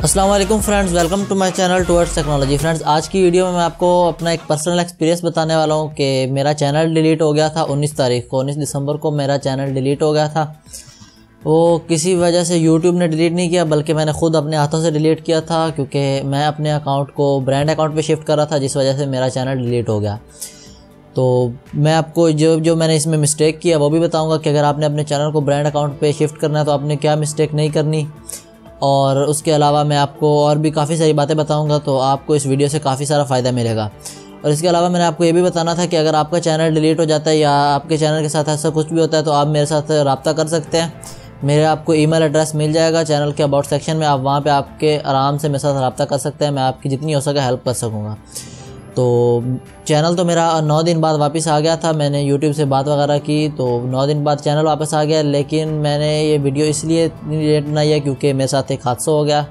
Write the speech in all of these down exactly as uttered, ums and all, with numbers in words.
अस्सलाम वालेकुम friends, welcome to my channel towards technology. Friends, आज की वीडियो में मैं आपको अपना एक पर्सनल एक्सपीरियंस बताने वाला हूं कि मेरा चैनल डिलीट हो गया था उन्नीस तारीख को उन्नीस दिसंबर को मेरा चैनल डिलीट हो गया था। वो किसी वजह से यूट्यूब ने डिलीट नहीं किया, बल्कि मैंने खुद अपने हाथों से डिलीट किया था, क्योंकि मैं अपने अकाउंट को ब्रांड अकाउंट पे शिफ्ट कर रहा था, जिस वजह से मेरा चैनल डिलीट हो गया। तो मैं आपको जो जो मैंने इसमें मिस्टेक किया वो भी बताऊंगा कि अगर आपने अपने चैनल को ब्रांड अकाउंट पे शिफ्ट करना है तो आपने क्या मिस्टेक नहीं करनी, और उसके अलावा मैं आपको और भी काफ़ी सारी बातें बताऊंगा, तो आपको इस वीडियो से काफ़ी सारा फ़ायदा मिलेगा। और इसके अलावा मैंने आपको ये भी बताना था कि अगर आपका चैनल डिलीट हो जाता है या आपके चैनल के साथ ऐसा कुछ भी होता है तो आप मेरे साथ रब्ता कर सकते हैं। मेरे आपको ईमेल एड्रेस मिल जाएगा चैनल के अबाउट सेक्शन में, आप वहाँ पे आपके आराम से मेरे साथ रब्ता कर सकते हैं। मैं आपकी जितनी हो सके हेल्प कर सकूँगा। तो चैनल तो मेरा नौ दिन बाद वापस आ गया था, मैंने यूट्यूब से बात वगैरह की तो नौ दिन बाद चैनल वापस आ गया। लेकिन मैंने ये वीडियो इसलिए लेट बनाई है क्योंकि मेरे साथ एक हादसा हो गया,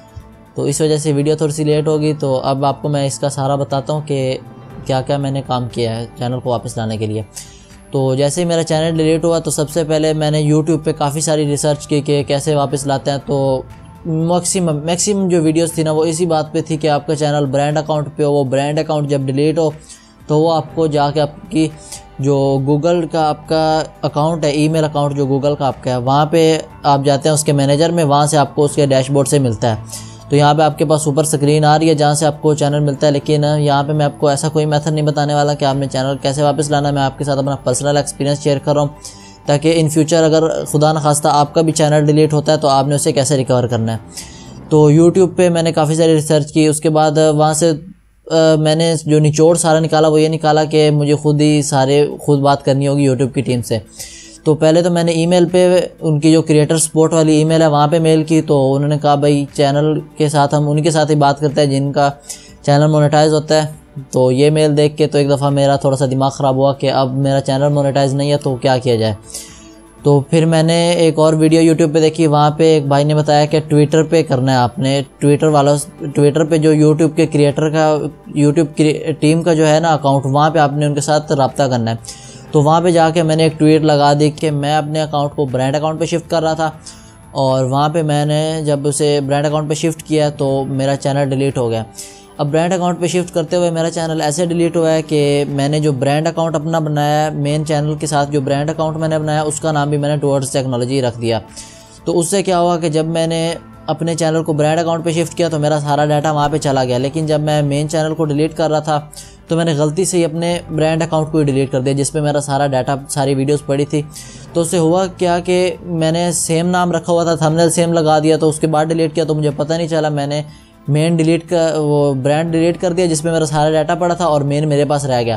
तो इस वजह से वीडियो थोड़ी सी लेट होगी। तो अब आपको मैं इसका सारा बताता हूँ कि क्या क्या मैंने काम किया है चैनल को वापस लाने के लिए। तो जैसे ही मेरा चैनल डिलीट हुआ तो सबसे पहले मैंने यूट्यूब पे काफ़ी सारी रिसर्च की कि कैसे वापस लाते हैं। तो मैक्सिमम मैक्सिमम जो वीडियोस थी ना वो इसी बात पे थी कि आपका चैनल ब्रांड अकाउंट पे हो, वो ब्रांड अकाउंट जब डिलीट हो तो वो आपको जाके आपकी जो गूगल का आपका अकाउंट है, ईमेल अकाउंट जो गूगल का आपका है, वहाँ पे आप जाते हैं उसके मैनेजर में, वहाँ से आपको उसके डैशबोर्ड से मिलता है। तो यहाँ पे आपके पास ऊपर स्क्रीन आ रही है जहाँ से आपको चैनल मिलता है। लेकिन यहाँ पे मैं आपको ऐसा कोई मेथड नहीं बताने वाला कि आपने चैनल कैसे वापस लाना है। मैं आपके साथ अपना पर्सनल एक्सपीरियंस शेयर कर रहा हूँ, ताकि इन फ्यूचर अगर खुदा न खास्ता आपका भी चैनल डिलीट होता है तो आपने उसे कैसे रिकवर करना है। तो यूट्यूब पे मैंने काफ़ी सारी रिसर्च की, उसके बाद वहाँ से आ, मैंने जो निचोड़ सारा निकाला वो ये निकाला कि मुझे खुद ही सारे खुद बात करनी होगी यूट्यूब की टीम से। तो पहले तो मैंने ईमेल पे उनकी जो क्रिएटर सपोर्ट वाली ईमेल है वहाँ पे मेल की, तो उन्होंने कहा भाई चैनल के साथ हम उनके साथ ही बात करते हैं जिनका चैनल मोनेटाइज होता है। तो ये मेल देख के तो एक दफ़ा मेरा थोड़ा सा दिमाग ख़राब हुआ कि अब मेरा चैनल मोनेटाइज नहीं है तो क्या किया जाए। तो फिर मैंने एक और वीडियो यूट्यूब पे देखी, वहाँ पे एक भाई ने बताया कि ट्विटर पे करना है आपने, ट्विटर वाला ट्विटर पे जो यूट्यूब के क्रिएटर का यूट्यूब टीम का जो है ना अकाउंट, वहाँ पे आपने उनके साथ रब्ता करना है। तो वहाँ पे जाके मैंने एक ट्वीट लगा दी कि मैं अपने अकाउंट को ब्रांड अकाउंट पे शिफ्ट कर रहा था, और वहाँ पे मैंने जब उसे ब्रांड अकाउंट पे शिफ्ट किया तो मेरा चैनल डिलीट हो गया। अब ब्रांड अकाउंट पे शिफ्ट करते हुए मेरा चैनल ऐसे डिलीट हुआ है कि मैंने जो ब्रांड अकाउंट अपना बनाया है, मेन चैनल के साथ जो ब्रांड अकाउंट मैंने बनाया उसका नाम भी मैंने टुवर्ड्स टेक्नोलॉजी रख दिया। तो उससे क्या हुआ कि जब मैंने अपने चैनल को ब्रांड अकाउंट पे शिफ्ट किया तो मेरा सारा डाटा वहाँ पे चला गया। लेकिन जब मैं मेन चैनल को डिलीट कर रहा था तो मैंने गलती से ही अपने ब्रांड अकाउंट को ही डिलीट कर दिया, जिसपे मेरा सारा डाटा सारी वीडियोस पड़ी थी। तो उससे हुआ क्या कि मैंने सेम नाम रखा हुआ था, थंबनेल सेम लगा दिया, तो उसके बाद डिलीट किया तो मुझे पता नहीं चला। मैंने मेन डिलीट का वो ब्रांड डिलीट कर दिया जिसमें मेरा सारा डाटा पड़ा था, और मेन मेरे पास रह गया।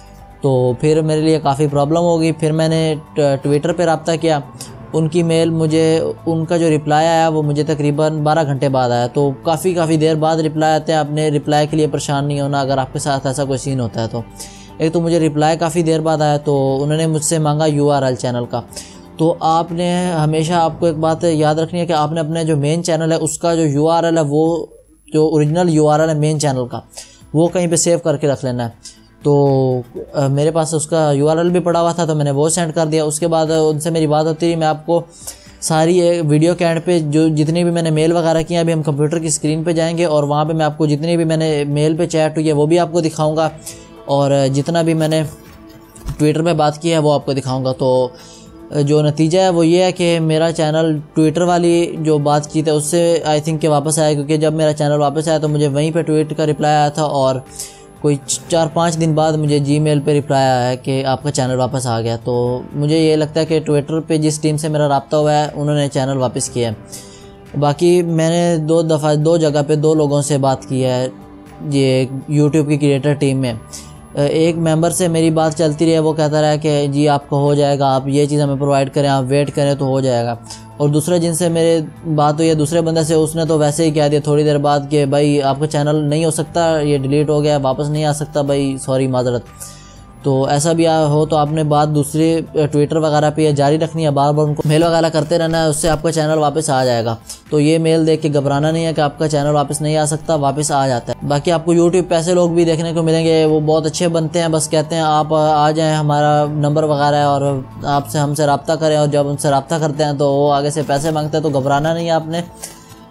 तो फिर मेरे लिए काफ़ी प्रॉब्लम हो गई। फिर मैंने ट्विटर पे रब्ता किया, उनकी मेल मुझे उनका जो रिप्लाई आया वो मुझे तकरीबन बारह घंटे बाद आया। तो काफ़ी काफ़ी देर बाद रिप्लाई आते हैं। आपने रिप्लाई के लिए परेशान नहीं होना अगर आपके साथ ऐसा कोई सीन होता है। तो एक तो मुझे रिप्लाई काफ़ी देर बाद आया, तो उन्होंने मुझसे मांगा यू आर एल चैनल का। तो आपने हमेशा आपको एक बात याद रखनी है कि आपने अपने जो मेन चैनल है उसका जो यू आर एल है, वो जो ओरिजिनल यू आर एल है मेन चैनल का, वो कहीं पे सेव करके रख लेना है। तो आ, मेरे पास उसका यू आर एल भी पड़ा हुआ था तो मैंने वो सेंड कर दिया। उसके बाद उनसे मेरी बात होती रही, मैं आपको सारी वीडियो के एंड पे जो जितनी भी मैंने मेल वगैरह की, अभी हम कंप्यूटर की स्क्रीन पे जाएंगे और वहाँ पे मैं आपको जितनी भी मैंने मेल पे चैट हुई है वो भी आपको दिखाऊंगा, और जितना भी मैंने ट्विटर पे बात की है वो आपको दिखाऊँगा। तो जो नतीजा है वो ये है कि मेरा चैनल ट्विटर वाली जो बातचीत है उससे आई थिंक के वापस आया, क्योंकि जब मेरा चैनल वापस आया तो मुझे वहीं पे ट्वीट का रिप्लाई आया था, और कोई चार पाँच दिन बाद मुझे जीमेल पे रिप्लाई आया है कि आपका चैनल वापस आ गया। तो मुझे ये लगता है कि ट्विटर पे जिस टीम से मेरा रब्ता हुआ है उन्होंने चैनल वापस किया है। बाकी मैंने दो दफ़ा दो जगह पे दो लोगों से बात की है ये यूट्यूब की क्रिएटर टीम में। एक मेंबर से मेरी बात चलती रही है, वो कहता रहा कि जी आपका हो जाएगा, आप ये चीज़ हमें प्रोवाइड करें, आप वेट करें तो हो जाएगा। और दूसरे जिनसे मेरे बात हुई है दूसरे बंदे से, उसने तो वैसे ही कह दिया थोड़ी देर बाद कि भाई आपका चैनल नहीं हो सकता, ये डिलीट हो गया, वापस नहीं आ सकता, भाई सॉरी माजरत। तो ऐसा भी हो तो आपने बात दूसरे ट्विटर वगैरह पे ये जारी रखनी है, बार बार उनको मेल वगैरह करते रहना है, उससे आपका चैनल वापस आ जाएगा। तो ये मेल देख के घबराना नहीं है कि आपका चैनल वापस नहीं आ सकता, वापस आ जाता है। बाकी आपको यूट्यूब पे ऐसे लोग भी देखने को मिलेंगे, वो बहुत अच्छे बनते हैं, बस कहते हैं आप आ जाएँ, हमारा नंबर वगैरह है और आपसे हमसे रब्ता करें, और जब उनसे रब्ता करते हैं तो वो आगे से पैसे मांगते हैं। तो घबराना नहीं है आपने,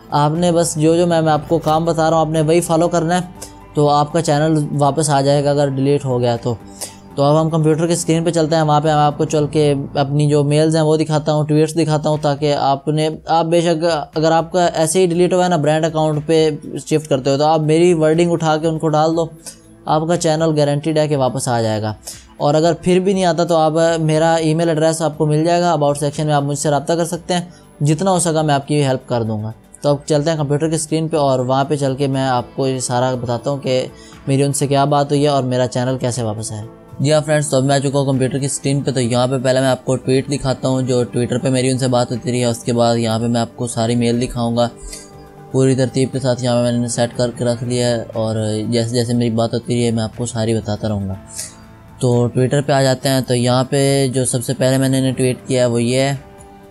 आपने बस जो जो मैं मैं आपको काम बता रहा हूँ आपने वही फॉलो करना है, तो आपका चैनल वापस आ जाएगा अगर डिलीट हो गया तो। तो अब हम कंप्यूटर की स्क्रीन पे चलते हैं, वहाँ पे मैं आपको चल के अपनी जो मेल्स हैं वो दिखाता हूँ, ट्वीट्स दिखाता हूँ, ताकि आपने आप बेशक अगर आपका ऐसे ही डिलीट हुआ है ना ब्रांड अकाउंट पे शिफ्ट करते हो तो आप मेरी वर्डिंग उठा के उनको डाल दो, आपका चैनल गारंटीड है कि वापस आ जाएगा। और अगर फिर भी नहीं आता तो आप मेरा ईमेल एड्रेस आपको मिल जाएगा, अबाउट सेक्शन में आप मुझसे रब्ता कर सकते हैं, जितना हो सका मैं आपकी हेल्प कर दूँगा। तो अब चलते हैं कंप्यूटर की स्क्रीन पे और वहाँ पे चल के मैं आपको ये सारा बताता हूँ कि मेरी उनसे क्या बात हुई है और मेरा चैनल कैसे वापस आया। जी हाँ फ्रेंड्स, तो अब मैं आ चुका हूँ कंप्यूटर की स्क्रीन पे। तो यहाँ पे पहले मैं आपको ट्वीट दिखाता हूँ जो ट्विटर पे मेरी उनसे बात होती रही है। उसके बाद यहाँ पे मैं आपको सारी मेल दिखाऊंगा पूरी तरतीब के साथ। यहाँ पे मैंने सेट करके रख लिया है और जैसे जैसे मेरी बात होती रही है मैं आपको सारी बताता रहूँगा। तो ट्विटर पे आ जाते हैं। तो यहाँ पे जो सबसे पहले मैंने ट्वीट किया है वो ये है,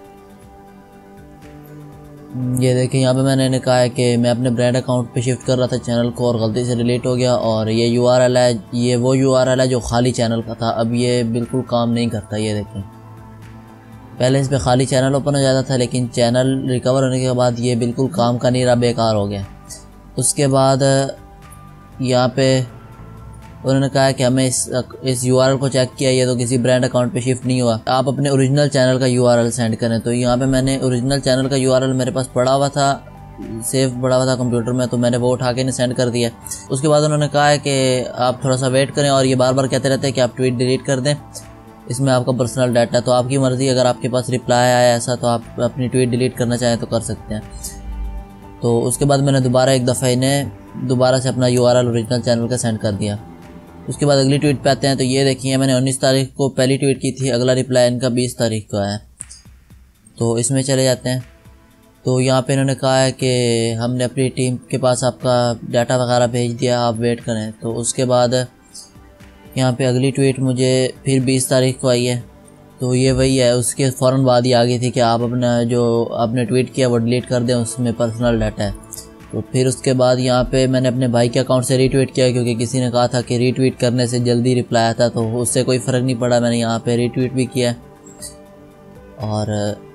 ये देखिए यहाँ पे मैंने कहा है कि मैं अपने ब्रांड अकाउंट पे शिफ्ट कर रहा था चैनल को और गलती से डिलीट हो गया, और ये यूआरएल है, ये वो यूआरएल है जो खाली चैनल का था, अब ये बिल्कुल काम नहीं करता। ये देखें पहले इस पे खाली चैनल ओपन हो जाता था, लेकिन चैनल रिकवर होने के बाद ये बिल्कुल काम का नहीं रहा, बेकार हो गया। उसके बाद यहाँ पे उन्होंने कहा कि हमें इस इस यूआरएल को चेक किया, ये तो किसी ब्रांड अकाउंट पे शिफ्ट नहीं हुआ, आप अपने ओरिजिनल चैनल का यूआरएल सेंड करें। तो यहाँ पे मैंने ओरिजिनल चैनल का यूआरएल मेरे पास पड़ा हुआ था, सेव पड़ा हुआ था कंप्यूटर में, तो मैंने वो उठा के सेंड कर दिया। उसके बाद उन्होंने कहा है कि आप थोड़ा सा वेट करें, और ये बार बार कहते रहते हैं कि आप ट्वीट डिलीट कर दें, इसमें आपका पर्सनल डाटा है, तो आपकी मर्ज़ी, अगर आपके पास रिप्लाई आया ऐसा तो आप अपनी ट्वीट डिलीट करना चाहें तो कर सकते हैं। तो उसके बाद मैंने दोबारा एक दफ़ा इन्हें दोबारा से अपना यूआरएल ओरिजिनल चैनल का सेंड कर दिया। उसके बाद अगली ट्वीट पे आते हैं। तो ये देखिए मैंने उन्नीस तारीख को पहली ट्वीट की थी, अगला रिप्लाई इनका बीस तारीख को आया। तो इसमें चले जाते हैं। तो यहाँ पे इन्होंने कहा है कि हमने अपनी टीम के पास आपका डाटा वगैरह भेज दिया, आप वेट करें। तो उसके बाद यहाँ पे अगली ट्वीट मुझे फिर बीस तारीख को आई है। तो ये वही है, उसके फ़ौरन बाद ही आ गई थी कि आप अपना जो आपने ट्वीट किया वो डिलीट कर दें, उसमें पर्सनल डाटा है। तो फिर उसके बाद यहाँ पे मैंने अपने भाई के अकाउंट से रीट्वीट किया, क्योंकि किसी ने कहा था कि रीट्वीट करने से जल्दी रिप्लाई आता, तो उससे कोई फ़र्क नहीं पड़ा, मैंने यहाँ पे रीट्वीट भी किया। और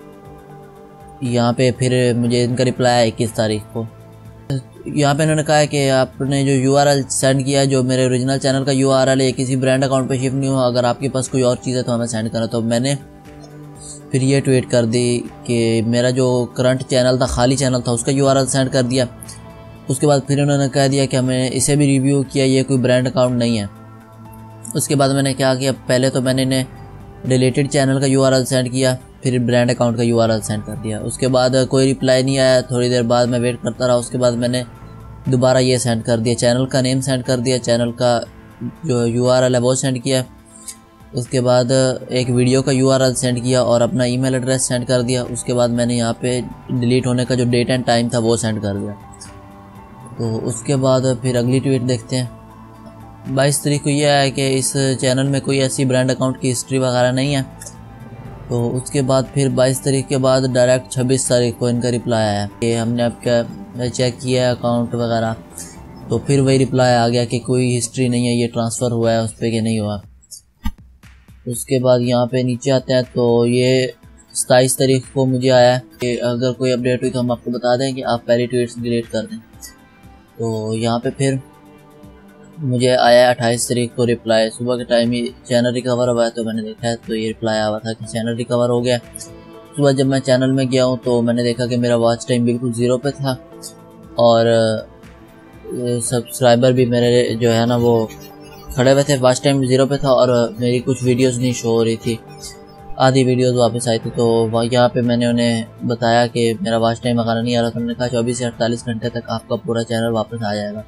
यहाँ पे फिर मुझे इनका रिप्लाई आया इक्कीस तारीख को। यहाँ पे इन्होंने कहा है कि आपने जो यूआरएल सेंड किया है, जो मेरे ओरिजिनल चैनल का यूआरएल है, किसी ब्रांड अकाउंट पे शिफ्ट नहीं हुआ, अगर आपके पास कोई और चीज़ है तो हमें सेंड करें। तो मैंने फिर ये ट्वीट कर दी कि मेरा जो करंट चैनल था, खाली चैनल था, उसका यूआरएल सेंड कर दिया। उसके बाद फिर उन्होंने कह दिया कि हमें इसे भी रिव्यू किया, ये कोई ब्रांड अकाउंट नहीं है। उसके बाद मैंने क्या किया, पहले तो मैंने इन्हें डिलीटेड चैनल का यूआरएल सेंड किया, फिर ब्रांड अकाउंट का यूआरएल सेंड कर दिया। उसके बाद कोई रिप्लाई नहीं आया, थोड़ी देर बाद मैं वेट करता रहा। उसके बाद मैंने दोबारा ये सेंड कर दिया, चैनल का नेम सेंड कर दिया, चैनल का जो यूआरएल है वो सेंड किया। उसके बाद एक वीडियो का यूआरएल सेंड किया और अपना ईमेल एड्रेस सेंड कर दिया। उसके बाद मैंने यहाँ पे डिलीट होने का जो डेट एंड टाइम था वो सेंड कर दिया। तो उसके बाद फिर अगली ट्वीट देखते हैं। बाईस तारीख को यह है कि इस चैनल में कोई ऐसी ब्रांड अकाउंट की हिस्ट्री वगैरह नहीं है। तो उसके बाद फिर बाईस तारीख के बाद डायरेक्ट छब्बीस तारीख को इनका रिप्लाई आया कि हमने आपका चेक किया है अकाउंट वगैरह। तो फिर वही रिप्लाई आ गया कि कोई हिस्ट्री नहीं है, ये ट्रांसफ़र हुआ है उस पर कि नहीं हुआ। उसके बाद यहाँ पे नीचे आते हैं। तो ये सताईस तारीख को मुझे आया कि अगर कोई अपडेट हुई तो हम आपको बता दें कि आप पहली ट्वीट्स डिलीट कर दें। तो यहाँ पे फिर मुझे आया अट्ठाईस तारीख को रिप्लाई, सुबह के टाइम ही चैनल रिकवर हुआ है। तो मैंने देखा है तो ये रिप्लाई आया था कि चैनल रिकवर हो गया। सुबह जब मैं चैनल में गया हूँ तो मैंने देखा कि मेरा वॉच टाइम बिल्कुल ज़ीरो पे था और सब्सक्राइबर भी मेरे जो है ना वो खड़े हुए थे, वॉच टाइम ज़ीरो पे था और मेरी कुछ वीडियोस नहीं शो हो रही थी, आधी वीडियोस वापस आई थी। तो यहाँ पे मैंने उन्हें बताया कि मेरा वॉच टाइम वगैरह नहीं आ रहा था। उन्होंने कहा चौबीस से अड़तालीस घंटे तक आपका पूरा चैनल वापस आ जाएगा।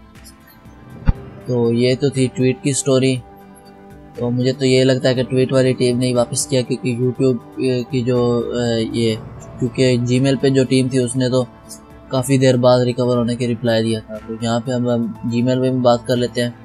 तो ये तो थी ट्वीट की स्टोरी। तो मुझे तो ये लगता है कि ट्वीट वाली टीम ने ही वापस किया, क्योंकि यूट्यूब की जो ये क्योंकि जीमेल पे जो टीम थी उसने तो काफ़ी देर बाद रिकवर होने के रिप्लाई दिया था। तो यहाँ पे हम जीमेल में भी बात कर लेते हैं।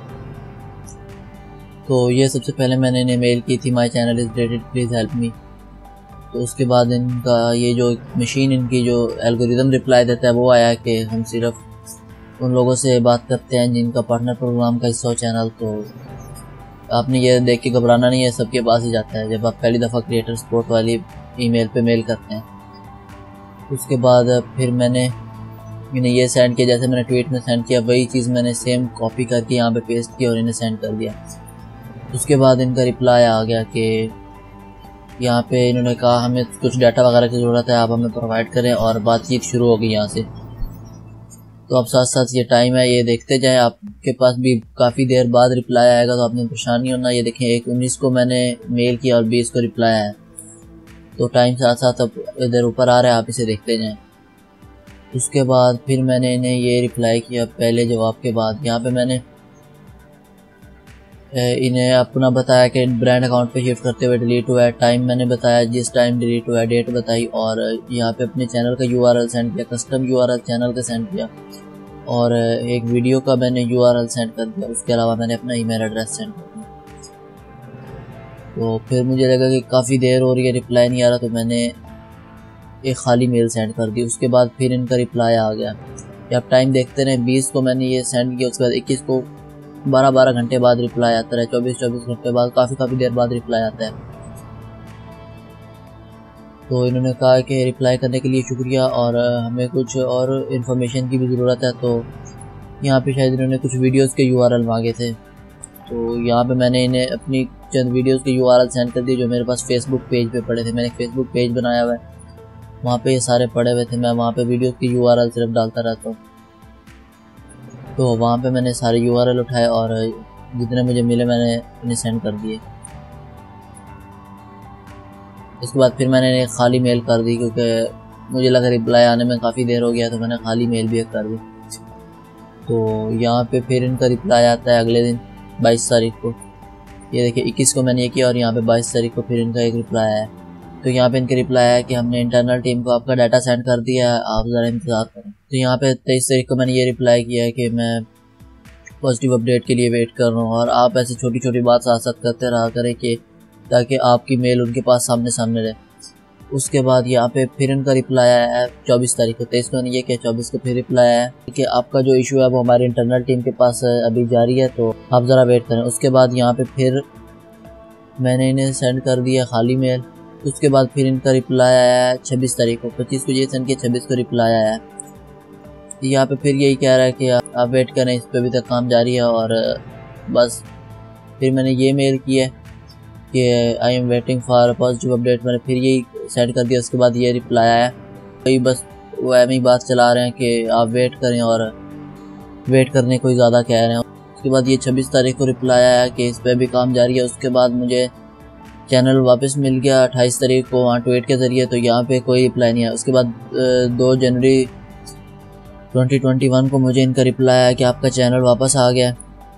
तो ये सबसे पहले मैंने इन्हें मेल की थी, my channel is deleted please help me. तो उसके बाद इनका ये जो मशीन इनकी जो एल्गोरिदम रिप्लाई देता है वो आया कि हम सिर्फ उन लोगों से बात करते हैं जिनका पार्टनर प्रोग्राम का हिस्सा हो चैनल। तो आपने ये देख के घबराना नहीं है, सबके पास ही जाता है जब आप पहली दफ़ा क्रिएटर सपोर्ट वाली ईमेल पे मेल करते हैं। उसके बाद फिर मैंने इन्हें ये सेंड किया जैसे मैंने ट्वीट में सेंड किया, वही चीज़ मैंने सेम कॉपी करके यहाँ पे पेस्ट किया और इन्हें सेंड कर दिया। उसके बाद इनका रिप्लाई आ गया कि यहाँ पे इन्होंने कहा हमें कुछ डाटा वगैरह की ज़रूरत है, आप हमें प्रोवाइड करें, और बातचीत शुरू हो गई यहाँ से। तो अब साथ साथ ये टाइम है, ये देखते जाएं, आपके पास भी काफ़ी देर बाद रिप्लाई आएगा तो आपने परेशान नहीं होना। ये देखें, एक उन्नीस को मैंने मेल किया और बीस को रिप्लाई आया, तो टाइम साथ साथ अब इधर ऊपर आ रहा है, आप इसे देखते जाएं। उसके बाद फिर मैंने इन्हें ये रिप्लाई किया पहले जवाब के बाद। यहाँ पे मैंने इन्हें अपना बताया कि ब्रांड अकाउंट पे शिफ्ट करते हुए डिलीट हुआ है, टाइम मैंने बताया जिस टाइम डिलीट हुआ है, डेट बताई, और यहाँ पे अपने चैनल का यूआरएल सेंड किया, कस्टम यूआरएल चैनल का सेंड किया, और एक वीडियो का मैंने यूआरएल सेंड कर दिया। उसके अलावा मैंने अपना ईमेल एड्रेस सेंड कर दिया। तो फिर मुझे लगा कि काफ़ी देर हो रही है, रिप्लाई नहीं आ रहा, तो मैंने एक खाली मेल सेंड कर दी। उसके बाद फिर इनका रिप्लाई आ गया। आप टाइम देखते रहे, बीस को मैंने ये सेंड किया, उसके बाद इक्कीस को बारह बारह घंटे बाद रिप्लाई आता है, चौबीस चौबीस घंटे बाद, काफ़ी काफ़ी देर बाद रिप्लाई आता है। तो इन्होंने कहा कि रिप्लाई करने के लिए शुक्रिया और हमें कुछ और इन्फॉर्मेशन की भी ज़रूरत है। तो यहाँ पे शायद इन्होंने कुछ वीडियोस के यूआरएल मांगे थे, तो यहाँ पे मैंने इन्हें अपनी चंद वीडियोस के यूआरएल सेंड कर दिए जो मेरे पास फेसबुक पेज पे पड़े थे। मैंने फेसबुक पेज बनाया हुआ है, वहाँ पे ये सारे पड़े हुए थे, मैं वहाँ पे वीडियोस के यूआरएल सिर्फ डालता रहता हूँ। तो वहाँ पे मैंने सारे यूआरएल उठाए और जितने मुझे मिले मैंने इन्हें सेंड कर दिए। उसके बाद फिर मैंने इन्हें खाली मेल कर दी, क्योंकि मुझे लगा रिप्लाई आने में काफ़ी देर हो गया, तो मैंने खाली मेल भी कर दी। तो यहाँ पे फिर इनका रिप्लाई आता है अगले दिन बाईस तारीख को। ये देखिए, इक्कीस को मैंने ये किया और यहाँ पे बाईस तारीख को फिर इनका एक रिप्लाई आया। तो यहाँ पे इनके रिप्लाई आया कि हमने इंटरनल टीम को आपका डाटा सेंड कर दिया है, आप ज़रा इंतज़ार करें। तो यहाँ पे तेईस तारीख को मैंने ये रिप्लाई किया है कि मैं पॉजिटिव अपडेट के लिए वेट कर रहा हूँ, और आप ऐसे छोटी छोटी बात साथ साथ करते रहा करें कि ताकि आपकी मेल उनके पास सामने सामने रहे। उसके बाद यहाँ पे फिर इनका रिप्लाई आया है चौबीस तारीख को। तेईस को मैंने ये किया, चौबीस को फिर रिप्लाई आया है कि आपका जो इशू है वो हमारी इंटरनल टीम के पास अभी जारी है, तो आप ज़रा वेट करें। उसके बाद यहाँ पे फिर मैंने इन्हें सेंड कर दिया खाली मेल। उसके बाद फिर इनका रिप्लाई आया है छब्बीस तारीख को। पच्चीस को ये सेंड किया, छब्बीस को रिप्लाई आया है। यहाँ पे फिर यही कह रहा है कि आप वेट करें, इस पर अभी तक काम जारी है, और बस। फिर मैंने ये मेल किया कि I am waiting for positive update, मैंने फिर यही सेंड कर दिया। उसके बाद ये रिप्लाई आया, वही बस वो एम ही बात चला रहे हैं कि आप वेट करें, और वेट करने को ही ज़्यादा कह रहे हैं। उसके बाद ये छब्बीस तारीख को रिप्लाई आया कि इस पर भी काम जारी है। उसके बाद मुझे चैनल वापस मिल गया अट्ठाईस तारीख को वहाँ ट्वीट के ज़रिए, तो यहाँ पे कोई रिप्लाई नहीं आया। उसके बाद दो जनवरी दो हज़ार इक्कीस को मुझे इनका रिप्लाई आया कि आपका चैनल वापस आ गया,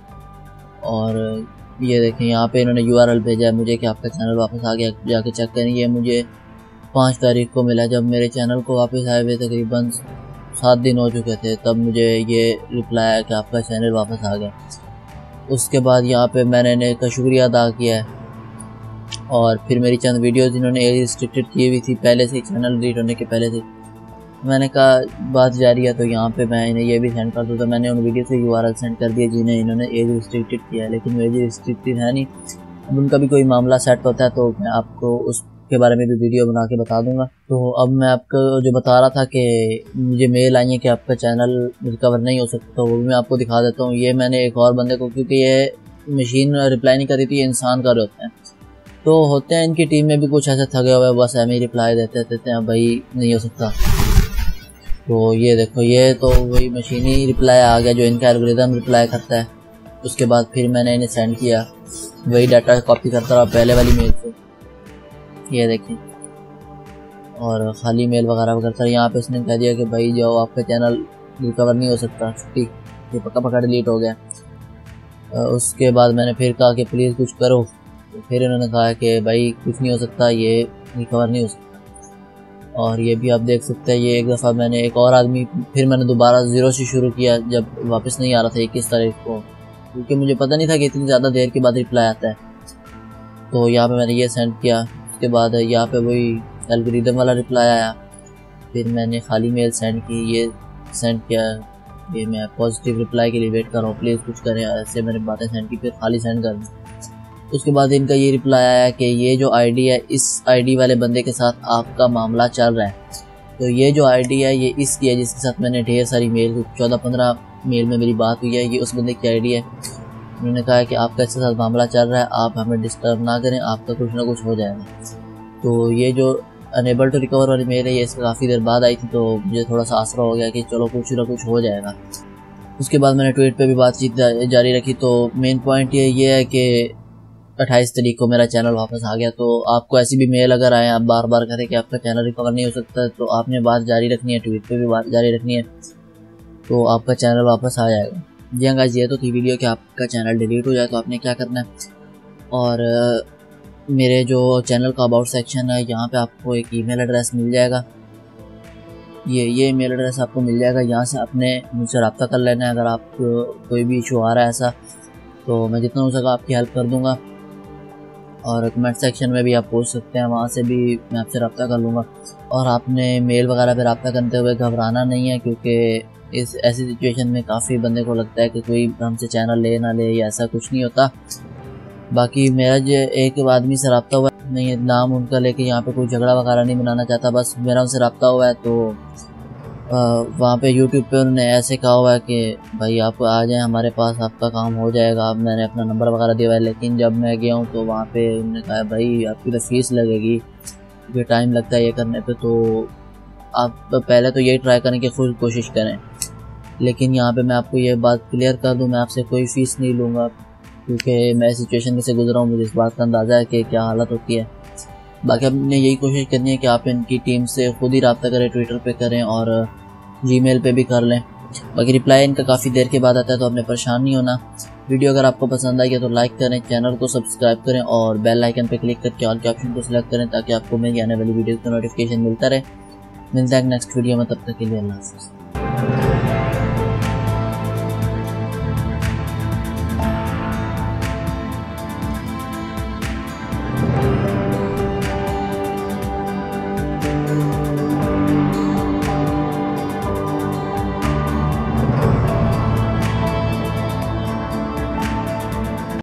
और ये देखें यहाँ पे इन्होंने यूआरएल भेजा है मुझे कि आपका चैनल वापस आ गया, जाके चेक करें। ये मुझे पाँच तारीख को मिला, जब मेरे चैनल को वापस आए हुए तकरीबन सात दिन हो चुके थे, तब मुझे ये रिप्लाई आया कि आपका चैनल वापस आ गया। उसके बाद यहाँ पे मैंने इनका शुक्रिया अदा किया है, और फिर मेरी चंद वीडियोज़ इन्होंने एज रिस्ट्रिक्टेड की हुई थी पहले से, चैनल डिलीट होने के पहले से। मैंने कहा बात जारी है, तो यहाँ पे मैं इन्हें ये भी सेंड कर दूँ। तो मैंने उन वीडियो से यूआरएल सेंड कर दिया जिन्हें इन्होंने एज रिस्ट्रिक्टेड किया है, लेकिन वो एज रिस्ट्रिक्टेड है नहीं। अब उनका भी कोई मामला सेट होता है तो मैं आपको उसके बारे में भी वीडियो बना के बता दूंगा। तो अब मैं आपको जो बता रहा था कि मुझे मेल आई है कि आपका चैनल रिकवर नहीं हो सकता, तो वो भी मैं आपको दिखा देता हूँ। ये मैंने एक और बंदे को, क्योंकि ये मशीन रिप्लाई नहीं कर रही थी, ये इंसान कर रहे होते हैं, तो होते हैं इनकी टीम में भी कुछ ऐसे थके हुए, बस एम ही रिप्लाई देते देते हैं भाई नहीं हो सकता। तो ये देखो, ये तो वही मशीनी रिप्लाई आ गया जो इनका एल्गोरिदम रिप्लाई करता है। उसके बाद फिर मैंने इन्हें सेंड किया, वही डाटा कॉपी करता रहा पहले वाली मेल से, ये देखिए, और खाली मेल वगैरह करता रहा। यहाँ पे इसने कह दिया कि भाई जाओ, आपका चैनल रिकवर नहीं हो सकता, छुट्टी, ये पक्का पक्का डिलीट हो गया। उसके बाद मैंने फिर कहा कि प्लीज़ कुछ करो, तो फिर इन्होंने कहा कि भाई कुछ नहीं हो सकता, ये रिकवर नहीं हो सकता। और ये भी आप देख सकते हैं, ये एक दफ़ा मैंने एक और आदमी, फिर मैंने दोबारा ज़ीरो से शुरू किया जब वापस नहीं आ रहा था इक्कीस तारीख को, क्योंकि मुझे पता नहीं था कि इतनी ज़्यादा देर के बाद रिप्लाई आता है। तो यहाँ पे मैंने ये सेंड किया। उसके बाद यहाँ पे वही एल्गोरिदम वाला रिप्लाई आया, फिर मैंने खाली मेल सेंड की, ये सेंड किया कि मैं पॉजिटिव रिप्लाई के लिए वेट कर रहा हूँ, प्लीज़ कुछ करें, ऐसे मैंने बातें सेंड की, फिर खाली सेंड कर दी। उसके बाद इनका ये रिप्लाई आया कि ये जो आईडी है, इस आईडी वाले बंदे के साथ आपका मामला चल रहा है, तो ये जो आईडी है ये इसकी है जिसके साथ मैंने ढेर सारी मेल, चौदह पंद्रह मेल में मेरी बात हुई है। ये उस बंदे की आईडी है। उन्होंने कहा है कि आपका इसके साथ मामला चल रहा है, आप हमें डिस्टर्ब ना करें, आपका कुछ ना कुछ हो जाएगा। तो ये जो अनेबल टू रिकवर वाली मेल है ये इसके काफ़ी देर बाद आई थी, तो मुझे थोड़ा सा आसरा हो गया कि चलो कुछ ना कुछ हो जाएगा। उसके बाद मैंने ट्वीट पे भी बातचीत जारी रखी। तो मेन पॉइंट ये ये है कि अट्ठाईस तारीख को मेरा चैनल वापस आ गया। तो आपको ऐसी भी मेल अगर आए आप बार बार करें कि आपका चैनल रिकवर नहीं हो सकता, तो आपने बात जारी रखनी है, ट्वीट पे भी बात जारी रखनी है, तो आपका चैनल वापस आ जाएगा। जी हाँ गाइस, ये तो थी वीडियो कि आपका चैनल डिलीट हो जाए तो आपने क्या करना है। और मेरे जो चैनल का अबाउट सेक्शन है यहाँ पे आपको एक ईमेल एड्रेस मिल जाएगा। ये ये ईमेल एड्रेस आपको मिल जाएगा, यहाँ से आपने मुझसे रब्ता कर लेना है। अगर आपको कोई भी इशू आ रहा है ऐसा, तो मैं जितना हो सका आपकी हेल्प कर दूँगा। और कमेंट सेक्शन में भी आप पूछ सकते हैं, वहाँ से भी मैं आपसे रब्ता कर लूँगा। और आपने मेल वगैरह पे रब्ता करते हुए घबराना नहीं है, क्योंकि इस ऐसी सिचुएशन में काफ़ी बंदे को लगता है कि कोई हमसे चैनल ले ना ले, या ऐसा कुछ नहीं होता। बाकी मेरा जो एक आदमी से रब्ता हुआ है, मैं ये नाम उनका लेके यहाँ पे कोई झगड़ा वगैरह नहीं बनाना चाहता, बस मेरा उनसे रब्ता हुआ है। तो वहाँ पे यूट्यूब पे उन्होंने ऐसे कहा हुआ है कि भाई आप आ जाएं हमारे पास, आपका काम हो जाएगा। अब मैंने अपना नंबर वगैरह दिया हुआ है, लेकिन जब मैं गया हूँ तो वहाँ पे उन्होंने कहा भाई आपकी तो फीस लगेगी, क्योंकि टाइम लगता है ये करने पे। तो आप तो पहले तो यही ट्राई करें कि खुद कोशिश करें। लेकिन यहाँ पे मैं आपको ये बात क्लियर कर दूँ, मैं आपसे कोई फ़ीस नहीं लूँगा, क्योंकि मैं सिचुएशन में से गुजरा हूँ, मुझे इस बात का अंदाज़ा है कि क्या हालत होती है। बाकी आपने यही कोशिश करनी है कि आप इनकी टीम से खुद ही रब्ता करें, ट्विटर पे करें और जीमेल पे भी कर लें। बाकी रिप्लाई इनका काफ़ी देर के बाद आता है, तो आपने परेशान नहीं होना। वीडियो अगर आपको पसंद आई है तो लाइक करें, चैनल को सब्सक्राइब करें और बेल आइकन पे क्लिक करके ऑल के ऑप्शन को सिलेक्ट करें, ताकि आपको मेरी आने वाली वीडियो का नोटिफिकेशन मिलता रहे। मिलता है नेक्स्ट वीडियो में, तब तक के लिए अल्लाह हाफ़िज़।